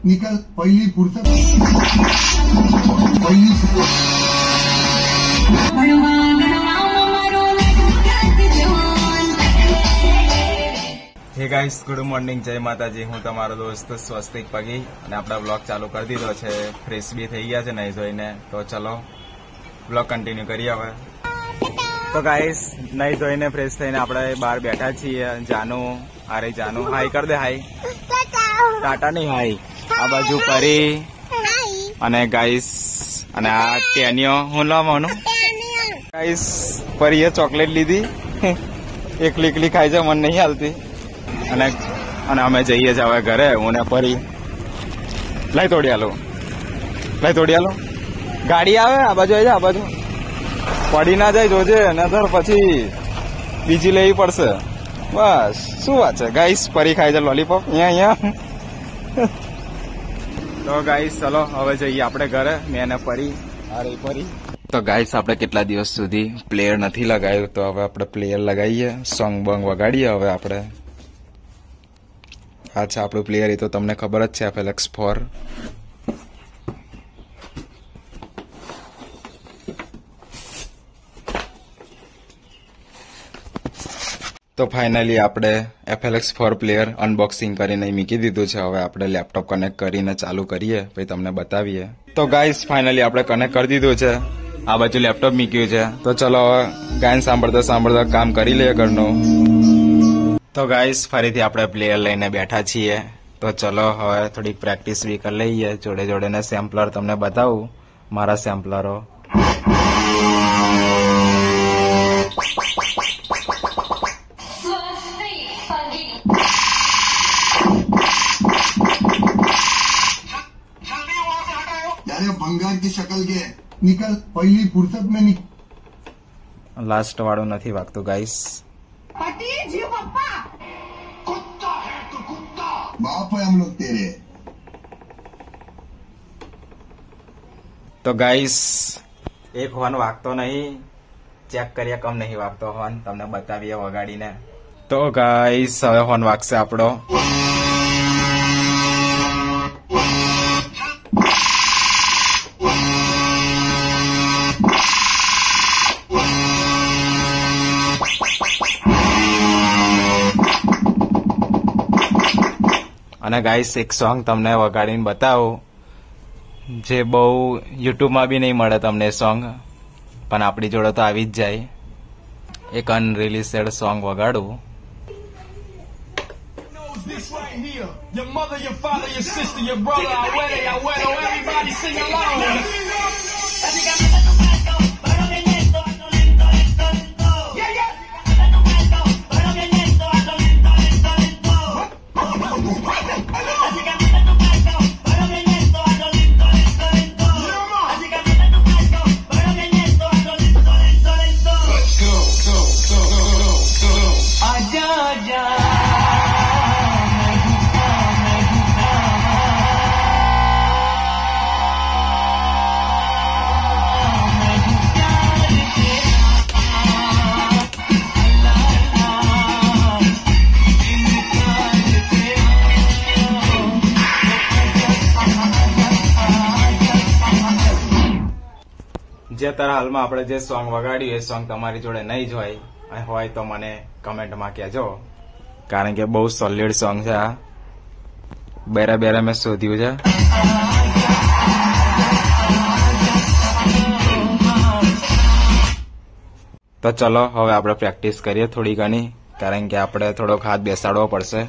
निकल पहली फुर्सत पहली હે ગાઈસ, ગુડ મોર્નિંગ, જય માતાજી. હું તમારો દોસ્ત સ્વસ્તિક પગી અને આપણા બ્લોગ ચાલુ કરી દીધો છે. ફ્રેશ બી થઈ ગયા છે નહીં ધોઈને, તો ચલો બ્લોગ કન્ટિન્યુ કરીએ હવે. તો ગાઈસ, નહીં ધોઈને ફ્રેશ થઈને આપણે બહાર બેઠા છીએ. જાનુ, અરે જાનુ હાઈ કર દે. હાઈ ટાટા નહીં, હાઈ. આ બાજુ પરી અને ગાઈસ, અને આ ટેનિયો. હું લાવવાનું ગાઈસ, પરીએ ચોકલેટ લીધી, એકલી એકલી ખાઈ છે, મને નહીં હાલતી. અને અમે જઈએ છીએ હવે ઘરે. હું ને પરી લઈ તોડી આલો, ગાડી આવે આ બાજુ, આવી જાય આ બાજુ, પડી ના જાય જોજે, નતર પછી બીજી લેવી પડશે. બસ શું વાત છે ગાઈસ, પરી ખાય છે લોલીપોપ અહીંયા. તો ગાઈસ ચલો હવે જઈએ આપણે ઘરે, મેં ને પરી. અરે પરી, તો ગાઈસ આપણે કેટલા દિવસ સુધી પ્લેયર નથી લગાવ્યું, તો હવે આપણે પ્લેયર લગાવીએ, સોંગ બોંગ વગાડીએ હવે આપણે. આ છે આપણું પ્લેયર, એ તો તમને ખબર જ છે, FLX4. તો ફાઇનલી આપણે FLX4 પ્લેયર અનબોક્સિંગ કરીને મૂકી દીધું છે. હવે આપણે લેપટોપ કનેક્ટ કરીને ચાલુ કરીએ, પછી તમને બતાવીએ. તો ગાઈસ ફાઇનલી આપણે કનેક્ટ કરી દીધું છે. આ બાજુ લેપટોપ મૂક્યું છે. તો ચલો હવે ગાયન સાંભળતા કામ કરી લઈએ ઘરનું. તો ગાઈસ ફરીથી આપણે પ્લેયર લઈને બેઠા છીએ. તો ચલો હવે થોડીક પ્રેક્ટિસ બી કરી લઈએ. જોડે જોડેને સેમ્પલર તમને બતાવું, મારા સેમ્પલરો. भंगार की शक्ल के निकल पहली फुर्सत में निकल. लास्ट वाળું નથી વાગતું ગાઈસ. कुत्ता है तो कुत्ता, बाप है हम लोग तेरे. તો ગાઈસ એક હોર્ન વાગતો નહીં, ચેક કરીએ કમ નહીં વાગતો હોર્ન, તમને બતાવીએ વગાડીને. તો ગાઈસ હવે હોર્ન વાગશે આપણો. અને ગાઈસ એક સોંગ તમને વગાડીને બતાવું, જે બહુ યુટ્યુબમાં બી નહીં મળે તમને સોંગ, પણ આપણી જોડે તો આવી જ જાય. એક અનરિલીઝેડ સોંગ વગાડું. જે તારા હાલમાં આપણે જે સોંગ વગાડ્યું એ સોંગ તમારી જોડે નહીં જ હોય તો મને કમેન્ટમાં કહેજો, કારણ કે બહુ સોલિડ સોંગ છે આ. બેરા મેં શોધ્યું છે. તો ચલો હવે આપણે પ્રેક્ટિસ કરીએ થોડી ઘણી, કારણ કે આપણે થોડોક હાથ બેસાડવો પડશે.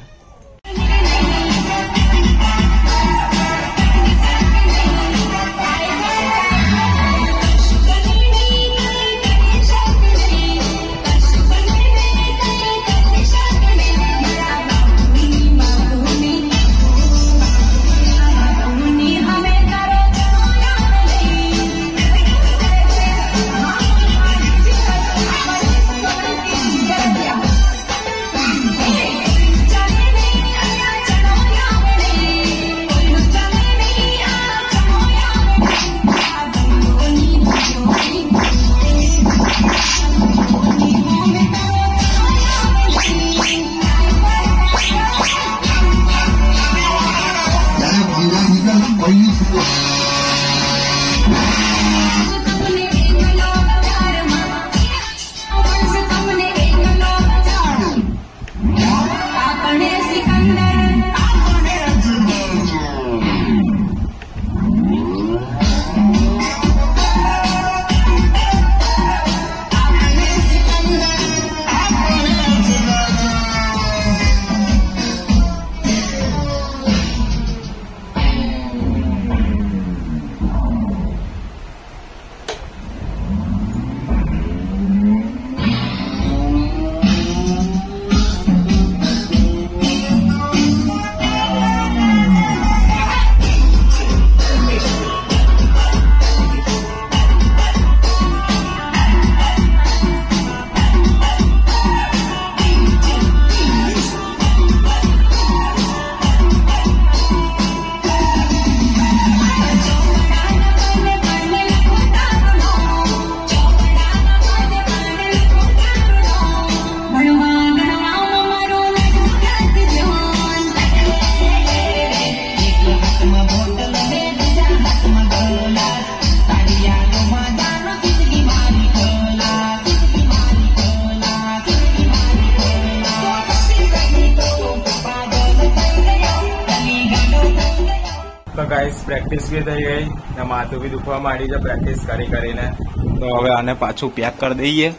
પહેલી શરૂઆત તો ગાઈસ પ્રેક્ટિસ બી થઈ ગઈ ને માથું બી દુખવા માંડી છે પ્રેક્ટિસ કરી કરીને. તો હવે આને પાછું પેક કરી દઈએ.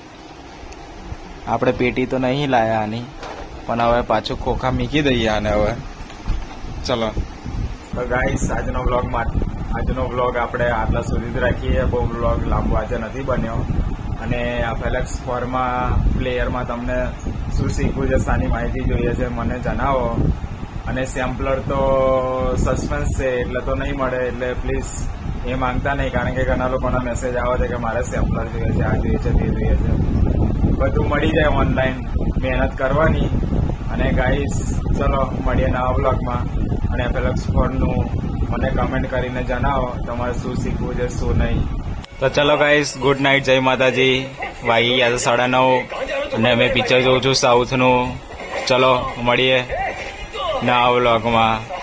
આપણે પેટી તો નહીં લાયા આની, પણ હવે પાછું ખોખા મૂકી દઈએ આને હવે. ચલો તો ગાઈસ આજનો વ્લોગ આપણે આટલા સુધી જ રાખીએ. બહુ વ્લોગ લાંબો આજે નથી બન્યો. અને આ ફેલેક્સ પ્લેયરમાં તમને શું શીખવું છે, શાની માહિતી જોઈએ છે મને જણાવો. અને સેમ્પલર તો સસ્પેન્સ છે એટલે તો નહીં મળે, એટલે પ્લીઝ એ માંગતા નહીં, કારણ કે ઘણા લોકોના મેસેજ આવે છે કે મારે સેમ્પલર જોઈએ છે, આ જોઈએ છે, તે જોઈએ છે. બધું મળી જાય ઓનલાઈન, મહેનત કરવાની. અને ગાઈસ ચલો મળીએ નવા બ્લોગમાં. અને ફેલેક્સ ફોનનું મને કમેન્ટ કરીને જણાવો તમારે શું શીખવું છે શું નહીં. તો ચલો ગાઈસ, ગુડ નાઇટ, જય માતાજી. વાગી ગયા છે 9:30 અને મેં પિક્ચર જોઉં છું સાઉથનું. ચલો મળીએ નવા વ્લોગમાં.